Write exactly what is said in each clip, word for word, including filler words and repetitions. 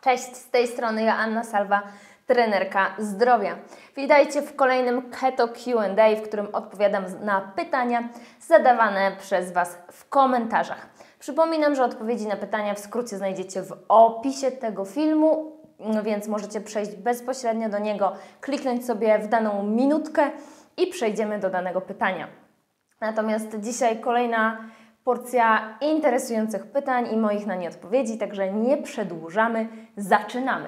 Cześć, z tej strony Joanna Salwa, trenerka zdrowia. Witajcie w kolejnym Keto Q and A, w którym odpowiadam na pytania zadawane przez Was w komentarzach. Przypominam, że odpowiedzi na pytania w skrócie znajdziecie w opisie tego filmu, no więc możecie przejść bezpośrednio do niego, kliknąć sobie w daną minutkę i przejdziemy do danego pytania. Natomiast dzisiaj kolejna porcja interesujących pytań i moich na nie odpowiedzi, także nie przedłużamy, zaczynamy.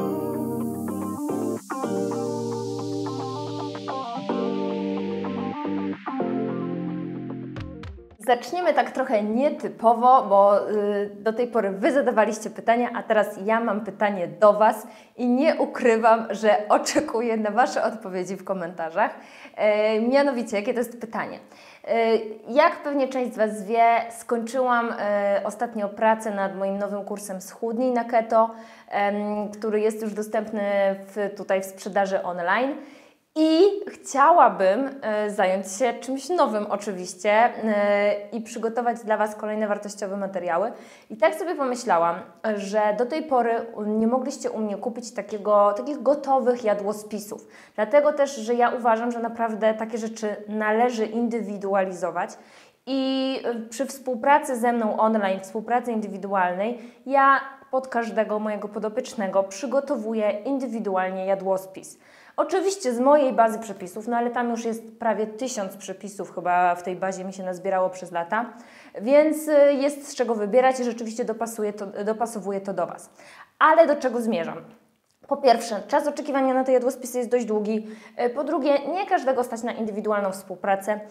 Zaczniemy tak trochę nietypowo, bo y, do tej pory Wy zadawaliście pytania, a teraz ja mam pytanie do Was i nie ukrywam, że oczekuję na Wasze odpowiedzi w komentarzach. E, mianowicie, jakie to jest pytanie? E, jak pewnie część z Was wie, skończyłam e, ostatnio pracę nad moim nowym kursem Schudnij na Keto, e, który jest już dostępny w, tutaj w sprzedaży online. I chciałabym e, zająć się czymś nowym oczywiście e, i przygotować dla Was kolejne wartościowe materiały. I tak sobie pomyślałam, że do tej pory nie mogliście u mnie kupić takiego, takich gotowych jadłospisów. Dlatego też, że ja uważam, że naprawdę takie rzeczy należy indywidualizować. I przy współpracy ze mną online, współpracy indywidualnej, ja pod każdego mojego podopiecznego przygotowuję indywidualnie jadłospis. Oczywiście z mojej bazy przepisów, no ale tam już jest prawie tysiąc przepisów, chyba w tej bazie mi się nazbierało przez lata, więc jest z czego wybierać i rzeczywiście dopasuję to, dopasowuję to do Was. Ale do czego zmierzam? Po pierwsze, czas oczekiwania na te jadłospisy jest dość długi. Po drugie, nie każdego stać na indywidualną współpracę.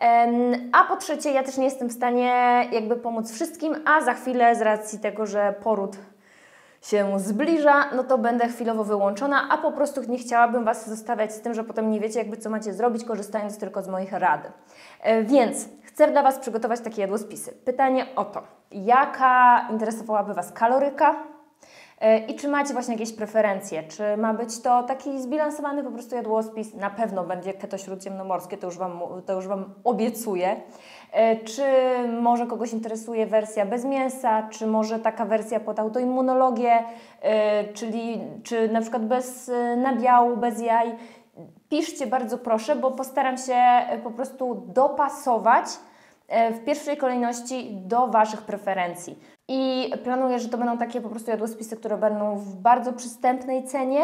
A po trzecie, ja też nie jestem w stanie jakby pomóc wszystkim, a za chwilę z racji tego, że poród się zbliża, no to będę chwilowo wyłączona, a po prostu nie chciałabym Was zostawiać z tym, że potem nie wiecie jakby co macie zrobić, korzystając tylko z moich rad. E, więc chcę dla Was przygotować takie jadłospisy. Pytanie o to, jaka interesowałaby Was kaloryka e, i czy macie właśnie jakieś preferencje? Czy ma być to taki zbilansowany po prostu jadłospis? Na pewno będzie keto śródziemnomorskie, to już Wam, to już wam obiecuję. Czy może kogoś interesuje wersja bez mięsa, czy może taka wersja pod autoimmunologię, czyli czy na przykład bez nabiału, bez jaj. Piszcie bardzo proszę, bo postaram się po prostu dopasować w pierwszej kolejności do Waszych preferencji. I planuję, że to będą takie po prostu jadłospisy, które będą w bardzo przystępnej cenie.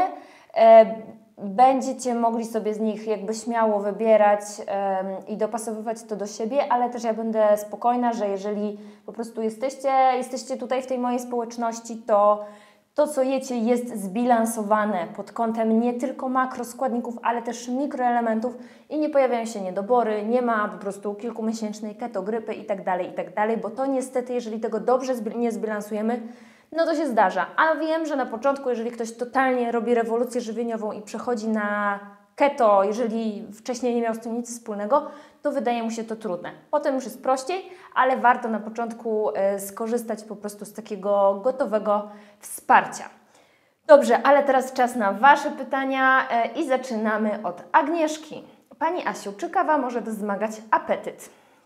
Będziecie mogli sobie z nich jakby śmiało wybierać um, i dopasowywać to do siebie, ale też ja będę spokojna, że jeżeli po prostu jesteście, jesteście tutaj w tej mojej społeczności, to to, co jecie, jest zbilansowane pod kątem nie tylko makroskładników, ale też mikroelementów i nie pojawiają się niedobory, nie ma po prostu kilkumiesięcznej ketogrypy i tak dalej, i tak dalej, bo to niestety, jeżeli tego dobrze nie zbilansujemy, no to się zdarza. A wiem, że na początku, jeżeli ktoś totalnie robi rewolucję żywieniową i przechodzi na keto, jeżeli wcześniej nie miał z tym nic wspólnego, to wydaje mu się to trudne. Potem już jest prościej, ale warto na początku y, skorzystać po prostu z takiego gotowego wsparcia. Dobrze, ale teraz czas na Wasze pytania y, i zaczynamy od Agnieszki. Pani Asiu, czy kawa może wzmagać apetyt?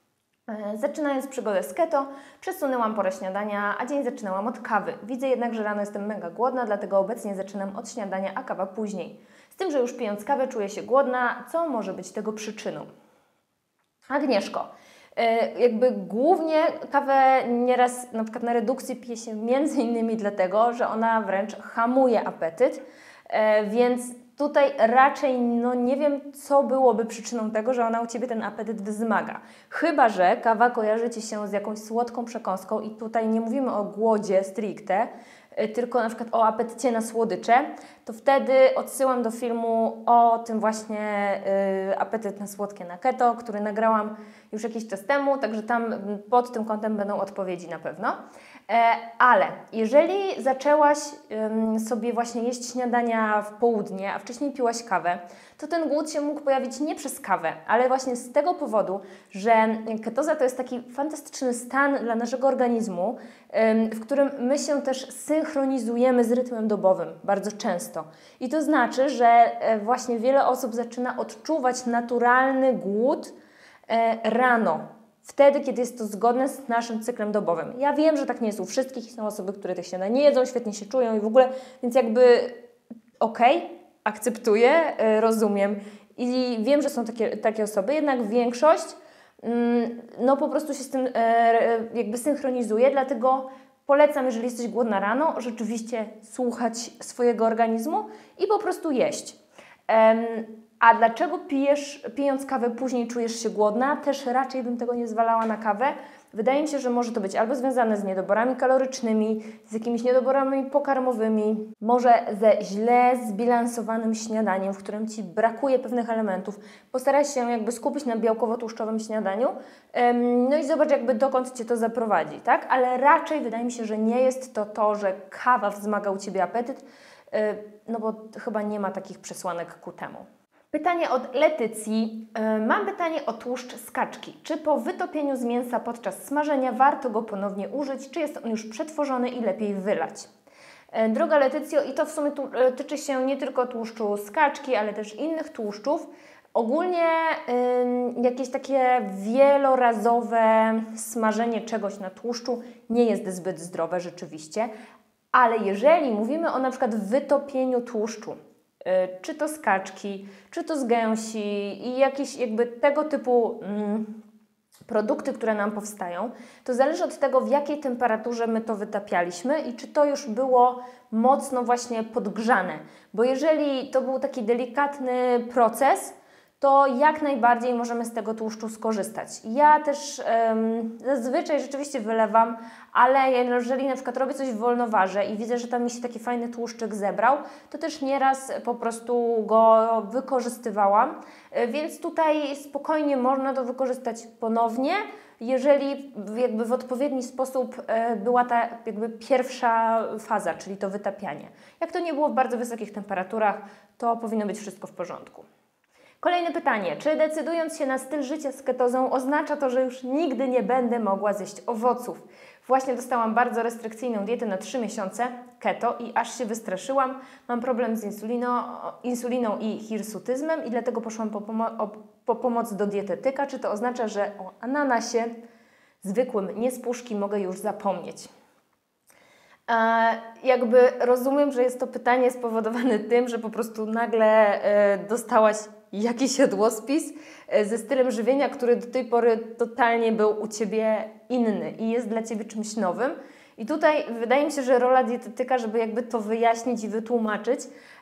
Zaczynając przygodę z keto, przesunęłam porę śniadania, a dzień zaczynałam od kawy. Widzę jednak, że rano jestem mega głodna, dlatego obecnie zaczynam od śniadania, a kawa później. Z tym, że już pijąc kawę czuję się głodna, co może być tego przyczyną? Agnieszko, jakby głównie kawę nieraz na przykład na redukcji pije się między innymi dlatego, że ona wręcz hamuje apetyt, więc tutaj raczej no nie wiem, co byłoby przyczyną tego, że ona u Ciebie ten apetyt wzmaga. Chyba że kawa kojarzy Ci się z jakąś słodką przekąską i tutaj nie mówimy o głodzie stricte, tylko na przykład o apetycie na słodycze, to wtedy odsyłam do filmu o tym właśnie y, apetyt na słodkie na keto, który nagrałam już jakiś czas temu, także tam pod tym kątem będą odpowiedzi na pewno. E, ale jeżeli zaczęłaś ym, sobie właśnie jeść śniadania w południe, a wcześniej piłaś kawę, to ten głód się mógł pojawić nie przez kawę, ale właśnie z tego powodu, że ketoza to jest taki fantastyczny stan dla naszego organizmu, ym, w którym my się też synchronizujemy z rytmem dobowym bardzo często. I to znaczy, że e, właśnie wiele osób zaczyna odczuwać naturalny głód e, rano. wtedy, kiedy jest to zgodne z naszym cyklem dobowym. Ja wiem, że tak nie jest u wszystkich, są osoby, które tych śniadań nie jedzą, świetnie się czują i w ogóle, więc jakby okej, okay, akceptuję, rozumiem i wiem, że są takie, takie osoby, jednak większość no po prostu się z tym jakby synchronizuje, dlatego polecam, jeżeli jesteś głodna rano, rzeczywiście słuchać swojego organizmu i po prostu jeść. A dlaczego pijesz, pijąc kawę później czujesz się głodna? Też raczej bym tego nie zwalała na kawę. Wydaje mi się, że może to być albo związane z niedoborami kalorycznymi, z jakimiś niedoborami pokarmowymi, może ze źle zbilansowanym śniadaniem, w którym Ci brakuje pewnych elementów. Postaraj się jakby skupić na białkowo-tłuszczowym śniadaniu, no i zobacz jakby dokąd Cię to zaprowadzi, tak? Ale raczej wydaje mi się, że nie jest to to, że kawa wzmaga u Ciebie apetyt, no bo chyba nie ma takich przesłanek ku temu. Pytanie od Letycji. Mam pytanie o tłuszcz z kaczki. Czy po wytopieniu z mięsa podczas smażenia warto go ponownie użyć, czy jest on już przetworzony i lepiej wylać? Droga Letycjo, i to w sumie tu, tyczy się nie tylko tłuszczu z kaczki, ale też innych tłuszczów. Ogólnie y, jakieś takie wielorazowe smażenie czegoś na tłuszczu nie jest zbyt zdrowe rzeczywiście, ale jeżeli mówimy o na przykład wytopieniu tłuszczu, czy to z kaczki, czy to z gęsi i jakieś jakby tego typu mm, produkty, które nam powstają, to zależy od tego, w jakiej temperaturze my to wytapialiśmy i czy to już było mocno właśnie podgrzane. Bo jeżeli to był taki delikatny proces, to jak najbardziej możemy z tego tłuszczu skorzystać. Ja też um, zazwyczaj rzeczywiście wylewam, ale jeżeli na przykład robię coś w wolnowarze i widzę, że tam mi się taki fajny tłuszczyk zebrał, to też nieraz po prostu go wykorzystywałam, więc tutaj spokojnie można to wykorzystać ponownie, jeżeli jakby w odpowiedni sposób była ta jakby pierwsza faza, czyli to wytapianie. Jak to nie było w bardzo wysokich temperaturach, to powinno być wszystko w porządku. Kolejne pytanie. Czy decydując się na styl życia z ketozą oznacza to, że już nigdy nie będę mogła zjeść owoców? Właśnie dostałam bardzo restrykcyjną dietę na trzy miesiące keto i aż się wystraszyłam. Mam problem z insulino, insuliną i hirsutyzmem i dlatego poszłam po, pomo o, po pomoc do dietetyka. Czy to oznacza, że o ananasie zwykłym, nie z puszki, mogę już zapomnieć? E, jakby rozumiem, że jest to pytanie spowodowane tym, że po prostu nagle e, dostałaś jakiś jadłospis ze stylem żywienia, który do tej pory totalnie był u Ciebie inny i jest dla Ciebie czymś nowym. I tutaj wydaje mi się, że rola dietetyka, żeby jakby to wyjaśnić i wytłumaczyć,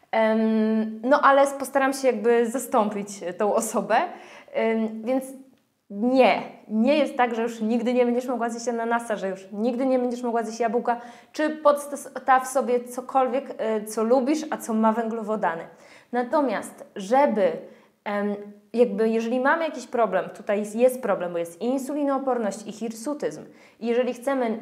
um, no ale postaram się jakby zastąpić tą osobę, um, więc nie, nie jest tak, że już nigdy nie będziesz mogła zjeść ananasa, że już nigdy nie będziesz mogła zjeść jabłka, czy podstaw sobie cokolwiek, co lubisz, a co ma węglowodany. Natomiast, żeby jakby jeżeli mamy jakiś problem, tutaj jest problem, bo jest insulinooporność i hirsutyzm i jeżeli chcemy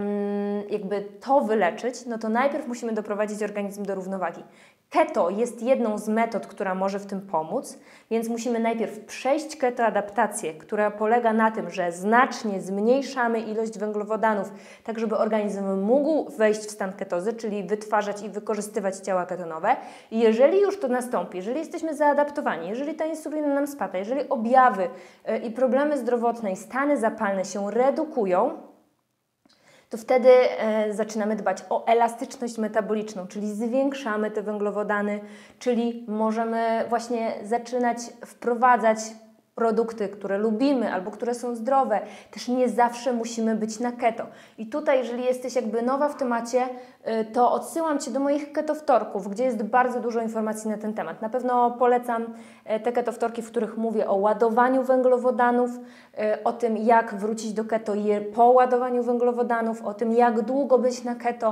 jakby to wyleczyć, no to najpierw musimy doprowadzić organizm do równowagi. Keto jest jedną z metod, która może w tym pomóc, więc musimy najpierw przejść ketoadaptację, która polega na tym, że znacznie zmniejszamy ilość węglowodanów, tak żeby organizm mógł wejść w stan ketozy, czyli wytwarzać i wykorzystywać ciała ketonowe. I jeżeli już to nastąpi, jeżeli jesteśmy zaadaptowani, jeżeli ta insulina nam spada, jeżeli objawy i problemy zdrowotne i stany zapalne się redukują, to wtedy e, zaczynamy dbać o elastyczność metaboliczną, czyli zwiększamy te węglowodany, czyli możemy właśnie zaczynać wprowadzać produkty, które lubimy albo które są zdrowe. Też nie zawsze musimy być na keto. I tutaj, jeżeli jesteś jakby nowa w temacie, to odsyłam Cię do moich ketowtorków, gdzie jest bardzo dużo informacji na ten temat. Na pewno polecam te ketowtorki, w których mówię o ładowaniu węglowodanów, o tym, jak wrócić do keto po ładowaniu węglowodanów, o tym, jak długo być na keto,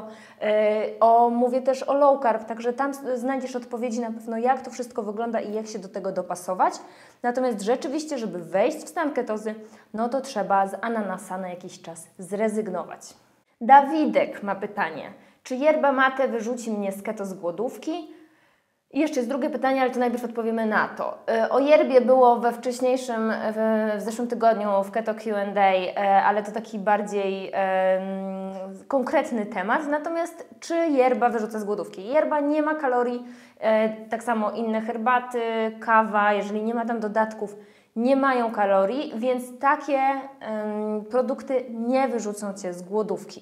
o, mówię też o low carb, także tam znajdziesz odpowiedzi na pewno, jak to wszystko wygląda i jak się do tego dopasować. Natomiast rzeczywiście, żeby wejść w stan ketozy, no to trzeba z ananasa na jakiś czas zrezygnować. Dawidek ma pytanie. Czy yerba mate wyrzuci mnie z keto z głodówki? I jeszcze jest drugie pytanie, ale to najpierw odpowiemy na to. O yerbie było we wcześniejszym, w, w zeszłym tygodniu w Keto Q and A, ale to taki bardziej um, konkretny temat. Natomiast czy yerba wyrzuca z głodówki? Yerba nie ma kalorii, e, tak samo inne herbaty, kawa, jeżeli nie ma tam dodatków, nie mają kalorii, więc takie ym, produkty nie wyrzucą Cię z głodówki.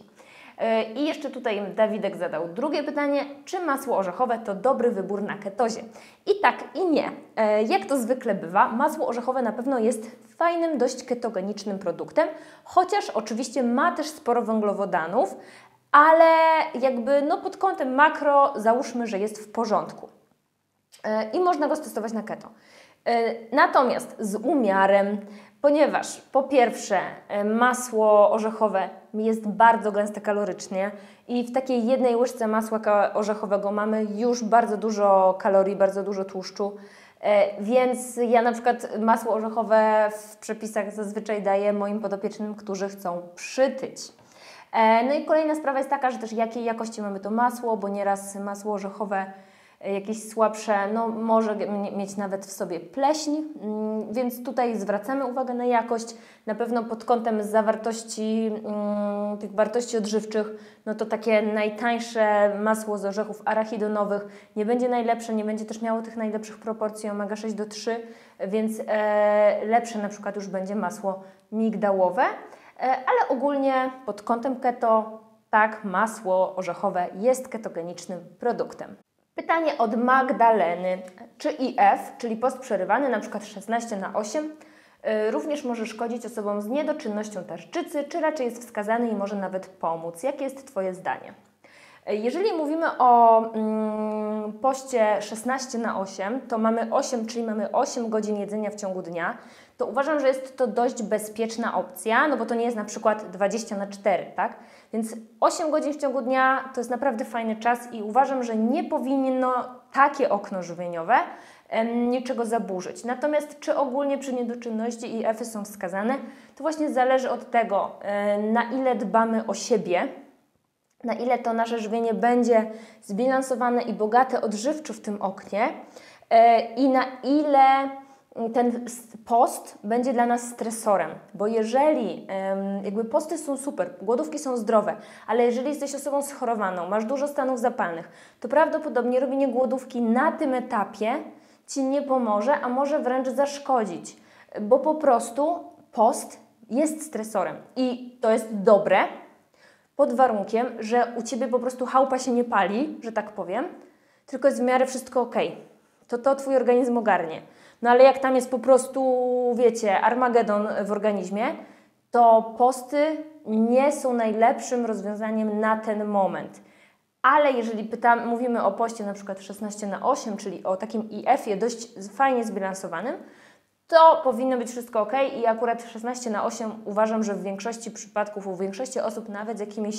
I jeszcze tutaj Dawidek zadał drugie pytanie, czy masło orzechowe to dobry wybór na ketozie? I tak, i nie. Jak to zwykle bywa, masło orzechowe na pewno jest fajnym, dość ketogenicznym produktem, chociaż oczywiście ma też sporo węglowodanów, ale jakby no pod kątem makro załóżmy, że jest w porządku. I można go stosować na keto. Natomiast z umiarem, ponieważ po pierwsze masło orzechowe jest bardzo gęste kalorycznie i w takiej jednej łyżce masła orzechowego mamy już bardzo dużo kalorii, bardzo dużo tłuszczu, więc ja na przykład masło orzechowe w przepisach zazwyczaj daję moim podopiecznym, którzy chcą przytyć. No i kolejna sprawa jest taka, że też jakiej jakości mamy to masło, bo nieraz masło orzechowe jakieś słabsze, no może mieć nawet w sobie pleśń, więc tutaj zwracamy uwagę na jakość. Na pewno pod kątem zawartości um, tych wartości odżywczych, no to takie najtańsze masło z orzechów arachidonowych nie będzie najlepsze, nie będzie też miało tych najlepszych proporcji omega sześć do trzy, więc e, lepsze na przykład już będzie masło migdałowe, e, ale ogólnie pod kątem keto, tak, masło orzechowe jest ketogenicznym produktem. Pytanie od Magdaleny. Czy I F, czyli post przerywany, na przykład szesnaście na osiem, yy, również może szkodzić osobom z niedoczynnością tarczycy, czy raczej jest wskazany i może nawet pomóc? Jakie jest Twoje zdanie? Yy, jeżeli mówimy o yy, poście szesnaście na osiem, to mamy osiem, czyli mamy osiem godzin jedzenia w ciągu dnia, to uważam, że jest to dość bezpieczna opcja, no bo to nie jest na przykład dwadzieścia na cztery, tak? Więc osiem godzin w ciągu dnia to jest naprawdę fajny czas i uważam, że nie powinno takie okno żywieniowe em, niczego zaburzyć. Natomiast czy ogólnie przy niedoczynności I F-y są wskazane, to właśnie zależy od tego, e, na ile dbamy o siebie, na ile to nasze żywienie będzie zbilansowane i bogate odżywczo w tym oknie e, i na ile ten post będzie dla nas stresorem, bo jeżeli jakby posty są super, głodówki są zdrowe, ale jeżeli jesteś osobą schorowaną, masz dużo stanów zapalnych, to prawdopodobnie robienie głodówki na tym etapie Ci nie pomoże, a może wręcz zaszkodzić, bo po prostu post jest stresorem i to jest dobre pod warunkiem, że u Ciebie po prostu chałupa się nie pali, że tak powiem, tylko jest w miarę wszystko ok. To to Twój organizm ogarnie. No ale jak tam jest po prostu, wiecie, Armagedon w organizmie, to posty nie są najlepszym rozwiązaniem na ten moment. Ale jeżeli pytam, mówimy o poście na przykład szesnaście na osiem, czyli o takim I F-ie dość fajnie zbilansowanym, to powinno być wszystko ok i akurat szesnaście na osiem uważam, że w większości przypadków, u większości osób nawet z jakimiś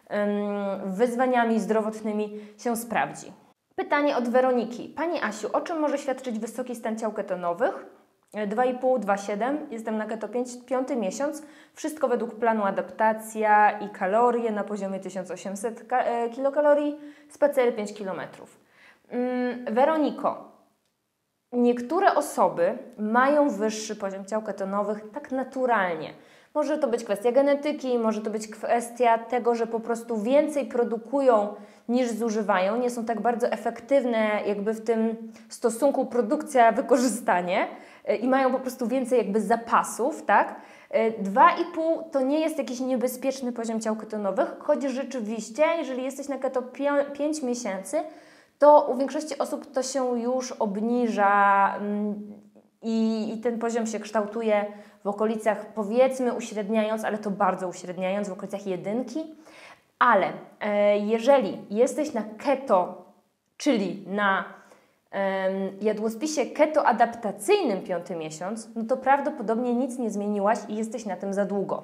um, wyzwaniami zdrowotnymi się sprawdzi. Pytanie od Weroniki. Pani Asiu, o czym może świadczyć wysoki stan ciał ketonowych? dwa i pół, dwa przecinek siedem. Jestem na keto piąty miesiąc. Wszystko według planu adaptacja i kalorie na poziomie tysiąc osiemset kilokalorii. Spacery pięć kilometrów. Mm, Weroniko, niektóre osoby mają wyższy poziom ciał ketonowych tak naturalnie. Może to być kwestia genetyki, może to być kwestia tego, że po prostu więcej produkują niż zużywają, nie są tak bardzo efektywne jakby w tym stosunku produkcja-wykorzystanie i mają po prostu więcej jakby zapasów, tak? dwa i pół to nie jest jakiś niebezpieczny poziom ciał ketonowych, choć rzeczywiście, jeżeli jesteś na keto pięć miesięcy, to u większości osób to się już obniża i, i ten poziom się kształtuje w okolicach, powiedzmy uśredniając, ale to bardzo uśredniając, w okolicach jedynki. Ale e, jeżeli jesteś na keto, czyli na e, jadłospisie keto-adaptacyjnym piąty miesiąc, no to prawdopodobnie nic nie zmieniłaś i jesteś na tym za długo.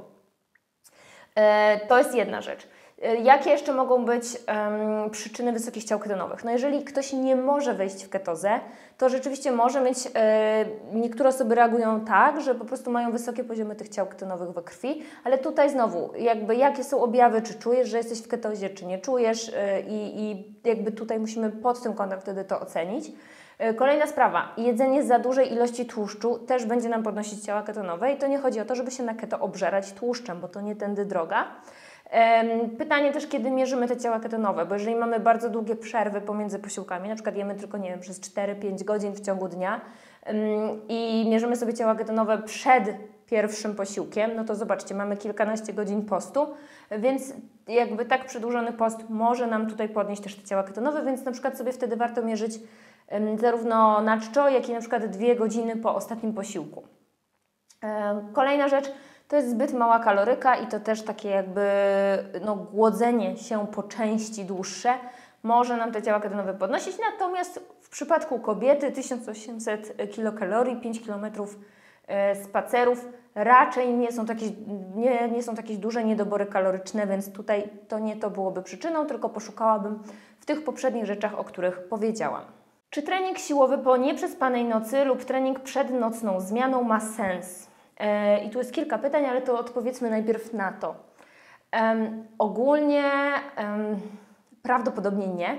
E, to jest jedna rzecz. E, jakie jeszcze mogą być e, przyczyny wysokich ciał ketonowych? No jeżeli ktoś nie może wejść w ketozę, to rzeczywiście może mieć, e, niektóre osoby reagują tak, że po prostu mają wysokie poziomy tych ciał ketonowych we krwi, ale tutaj znowu, jakby jakie są objawy, czy czujesz, że jesteś w ketozie, czy nie czujesz e, i, i jakby tutaj musimy pod tym kątem wtedy to ocenić. E, kolejna sprawa, jedzenie za dużej ilości tłuszczu też będzie nam podnosić ciała ketonowe i to nie chodzi o to, żeby się na keto obżerać tłuszczem, bo to nie tędy droga. Pytanie też, kiedy mierzymy te ciała ketonowe, bo jeżeli mamy bardzo długie przerwy pomiędzy posiłkami, na przykład jemy tylko, nie wiem, przez cztery pięć godzin w ciągu dnia i mierzymy sobie ciała ketonowe przed pierwszym posiłkiem, no to zobaczcie, mamy kilkanaście godzin postu, więc jakby tak przedłużony post może nam tutaj podnieść też te ciała ketonowe, więc na przykład sobie wtedy warto mierzyć zarówno na czczo, jak i na przykład dwie godziny po ostatnim posiłku. Kolejna rzecz, to jest zbyt mała kaloryka i to też takie jakby no, głodzenie się po części dłuższe może nam te ciała ketonowe podnosić, natomiast w przypadku kobiety tysiąc osiemset kilokalorii, pięć kilometrów spacerów raczej nie są, takie, nie, nie są jakieś duże niedobory kaloryczne, więc tutaj to nie to byłoby przyczyną, tylko poszukałabym w tych poprzednich rzeczach, o których powiedziałam. Czy trening siłowy po nieprzespanej nocy lub trening przed nocną zmianą ma sens? Yy, I tu jest kilka pytań, ale to odpowiedzmy najpierw na to. Yy, ogólnie yy, prawdopodobnie nie,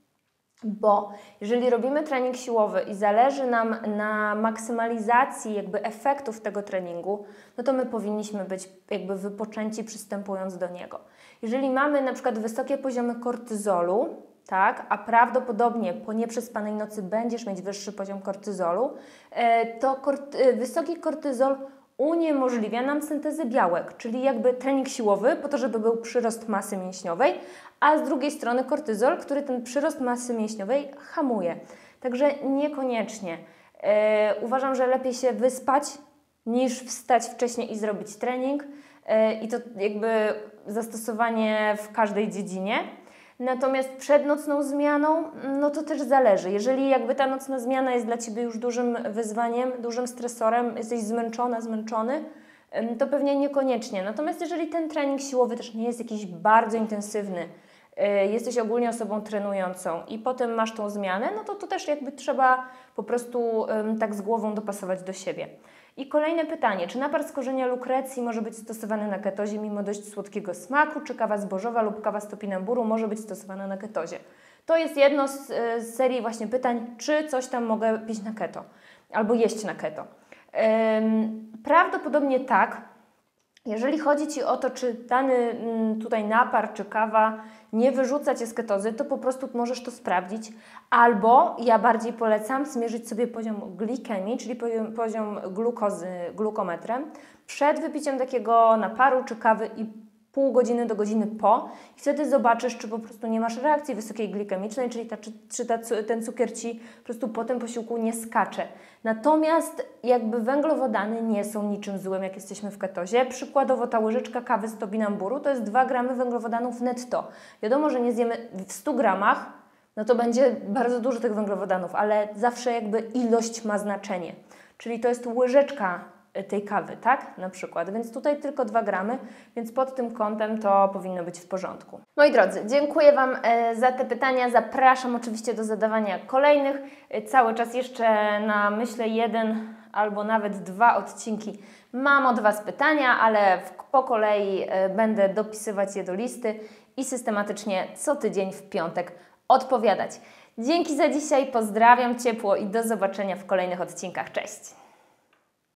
bo jeżeli robimy trening siłowy i zależy nam na maksymalizacji jakby efektów tego treningu, no to my powinniśmy być jakby wypoczęci przystępując do niego. Jeżeli mamy na przykład wysokie poziomy kortyzolu, tak, a prawdopodobnie po nieprzespanej nocy będziesz mieć wyższy poziom kortyzolu, to korty, wysoki kortyzol uniemożliwia nam syntezę białek, czyli jakby trening siłowy po to, żeby był przyrost masy mięśniowej, a z drugiej strony kortyzol, który ten przyrost masy mięśniowej hamuje. Także niekoniecznie. E, uważam, że lepiej się wyspać niż wstać wcześniej i zrobić trening e, i to jakby zastosowanie w każdej dziedzinie. Natomiast przed nocną zmianą, no to też zależy. Jeżeli jakby ta nocna zmiana jest dla Ciebie już dużym wyzwaniem, dużym stresorem, jesteś zmęczona, zmęczony, to pewnie niekoniecznie. Natomiast jeżeli ten trening siłowy też nie jest jakiś bardzo intensywny, jesteś ogólnie osobą trenującą i potem masz tą zmianę, no to to też jakby trzeba po prostu tak z głową dopasować do siebie. I kolejne pytanie, czy napar z korzenia lukrecji może być stosowany na ketozie mimo dość słodkiego smaku, czy kawa zbożowa lub kawa z topinamburu może być stosowana na ketozie? To jest jedno z, z serii właśnie pytań, czy coś tam mogę pić na keto albo jeść na keto. Ym, prawdopodobnie tak. Jeżeli chodzi Ci o to, czy dany tutaj napar, czy kawa nie wyrzuca Cię z ketozy, to po prostu możesz to sprawdzić. Albo ja bardziej polecam zmierzyć sobie poziom glikemii, czyli poziom, poziom glukozy glukometrem, przed wypiciem takiego naparu czy kawy i pół godziny do godziny po i wtedy zobaczysz, czy po prostu nie masz reakcji wysokiej glikemicznej, czyli ta, czy, czy ta, ten cukier Ci po prostu po tym posiłku nie skacze. Natomiast jakby węglowodany nie są niczym złym, jak jesteśmy w ketozie. Przykładowo ta łyżeczka kawy z topinamburu to jest dwa gramy węglowodanów netto. Wiadomo, że nie zjemy w stu gramach, no to będzie bardzo dużo tych węglowodanów, ale zawsze jakby ilość ma znaczenie. Czyli to jest łyżeczka tej kawy, tak? Na przykład. Więc tutaj tylko dwa gramy, więc pod tym kątem to powinno być w porządku. Moi drodzy, dziękuję Wam za te pytania. Zapraszam oczywiście do zadawania kolejnych. Cały czas jeszcze na, myślę, jeden albo nawet dwa odcinki mam od Was pytania, ale po kolei będę dopisywać je do listy i systematycznie co tydzień w piątek odpowiadać. Dzięki za dzisiaj, pozdrawiam ciepło i do zobaczenia w kolejnych odcinkach. Cześć!